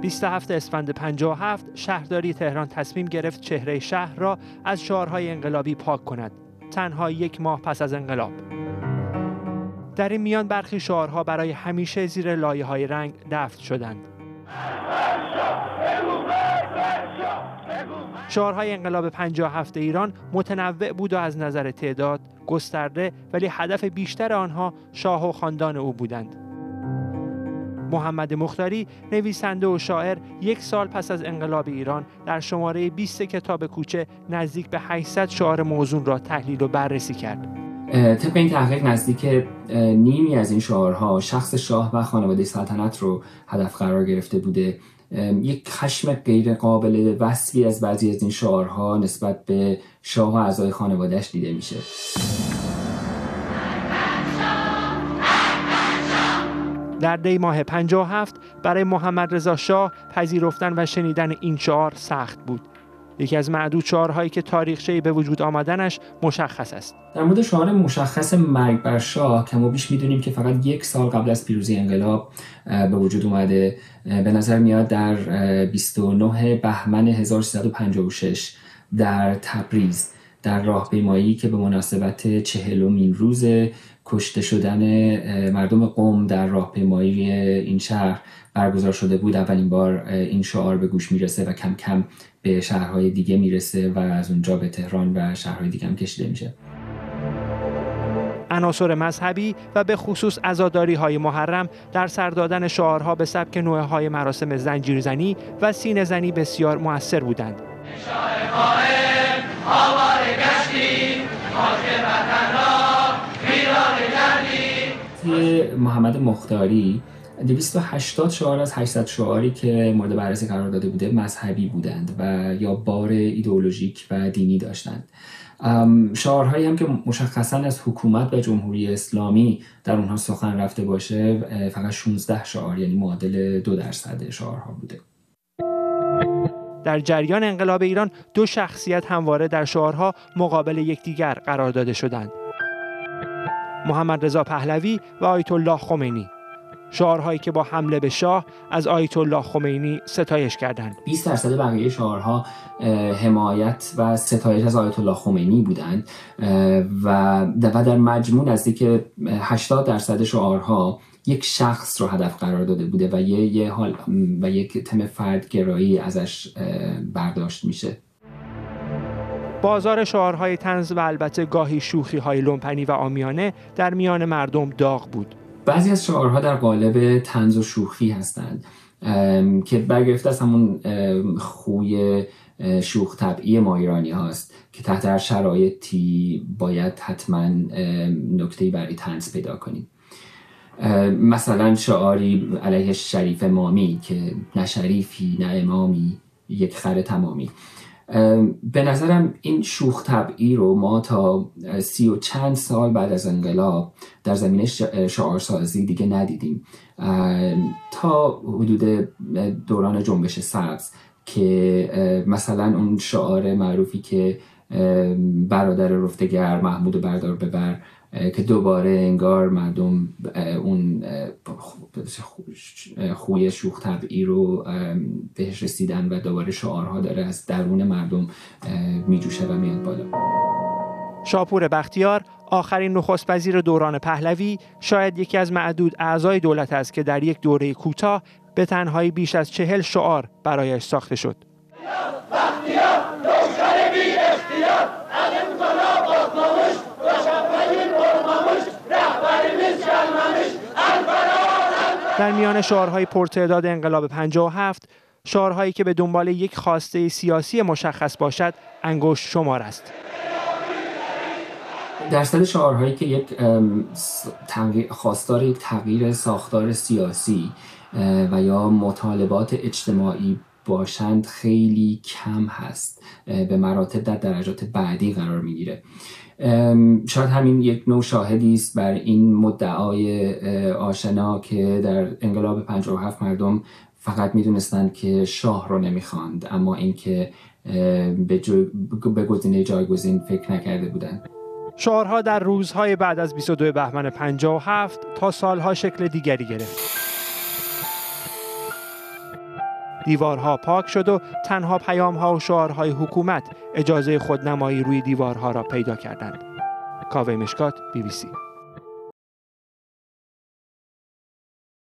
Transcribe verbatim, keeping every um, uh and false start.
بیست و هفتم اسفند پنجاه و هفت شهرداری تهران تصمیم گرفت چهره شهر را از شعارهای انقلابی پاک کند. تنها یک ماه پس از انقلاب. در این میان برخی شعارها برای همیشه زیر لایه‌های رنگ دفن شدند. شعارهای انقلاب پنجاه و هفت ایران متنوع بود و از نظر تعداد گسترده، ولی هدف بیشتر آنها شاه و خاندان او بودند. محمد مختاری، نویسنده و شاعر، یک سال پس از انقلاب ایران در شماره بیست کتاب کوچه نزدیک به هشتصد شعار موزون را تحلیل و بررسی کرد. طبق این تحقیق نزدیک نیمی از این شعارها شخص شاه و خانواده سلطنت رو هدف قرار گرفته بوده. یک خشم غیر قابل وصفی از بعضی از این شعارها نسبت به شاه و اعضای خانواده‌اش دیده میشه. در دی ماه پنجاه و هفت برای محمد رضا شاه پذیرفتن و شنیدن این شعار سخت بود. یکی از معدود شعارهایی که تاریخچه‌ای به وجود آمدنش مشخص است. در مورد شعار مشخص مرگ بر شاه کم و بیش میدونیم که فقط یک سال قبل از پیروزی انقلاب به وجود اومده. به نظر میاد در بیست و نه بهمن هزار و سیصد و پنجاه و شش در تبریز در راهپیمایی که به مناسبت چهلمین روز کشته شدن مردم قم در راهپیمایی این شهر برگزار شده بود، اولین بار این شعار به گوش میرسه و کم کم به شهرهای دیگه میرسه و از اونجا به تهران و شهرهای دیگه هم کشیده میشه. عناصر مذهبی و به خصوص عزاداری‌های محرم در سر دادن شعارها به سبک نوعه‌های مراسم زنجیرزنی و سینه‌زنی بسیار مؤثر بودند. محمد مختاری دویست و هشتاد شعار از هشتصد شعاری که مورد بررسی قرار داده بوده مذهبی بودند و یا بار ایدئولوژیک و دینی داشتند. شعارهایی هم که مشخصاً از حکومت و جمهوری اسلامی در اونها سخن رفته باشه فقط شانزده شعار، یعنی معادل دو درصد شعارها بوده. در جریان انقلاب ایران دو شخصیت همواره در شعارها مقابل یکدیگر قرار داده شدند: محمد رضا پهلوی و آیت الله خمینی. شعارهایی که با حمله به شاه از آیت الله خمینی ستایش کردند. بیست درصد بقیه شعارها حمایت و ستایش از آیت الله خمینی بودند و در مجموع نزدیک هشتاد درصد شعارها یک شخص رو هدف قرار داده بوده و یه, یه حال و یک تم فردگرایی ازش برداشت میشه. بازار شعارهای طنز و البته گاهی شوخی‌های لومپنی و عامیانه در میان مردم داغ بود. بعضی از شعارها در قالب طنز و شوخی هستند که برگرفته از همون خوی شوخ طبعی ما ایرانی هاست که تحت هر شرایطی باید حتما نکته‌ای برای طنز پیدا کنیم. مثلا شعاری علیه شریف مامی که نه شریفی نه امامی یک خر تمامی. به نظرم این شوخ طبعی رو ما تا سی و چند سال بعد از انقلاب در زمینه شعارسازی دیگه ندیدیم، تا حدود دوران جنبش سبز که مثلا اون شعار معروفی که برادر رفتگر محمود بردار ببر که دوباره انگار مردم اون خوی شوخ طبعی رو بهش رسیدن و دوباره شعارها داره از درون مردم میجوشه و میاد بالا. شاپور بختیار، آخرین نخست وزیر دوران پهلوی، شاید یکی از معدود اعضای دولت است که در یک دوره کوتاه به تنهایی بیش از چهل شعار برایش ساخته شد. در میان شعارهای پرتعداد انقلاب پنجاه و هفت، شعارهایی که به دنبال یک خواسته سیاسی مشخص باشد انگشت شمار است. درصد شعارهایی که یک خواستار یک تغییر ساختار سیاسی و یا مطالبات اجتماعی باشند خیلی کم هست، به مراتب در درجات بعدی قرار میگیره. شاید همین یک نوع شاهدی است بر این مدعای آشنا که در انقلاب پنجاه و هفت مردم فقط میدونستند که شاه رو نمیخواند، اما اینکه به, جو... به گزینه جایگزین فکر نکرده بودند. شعارها در روزهای بعد از بیست و دو بهمن پنجاه و هفت تا سالها شکل دیگری گرفت. دیوارها پاک شد و تنها پیام‌ها و شعارهای حکومت اجازه خودنمایی روی دیوارها را پیدا کردند. کاوه مشکات، بی بی سی.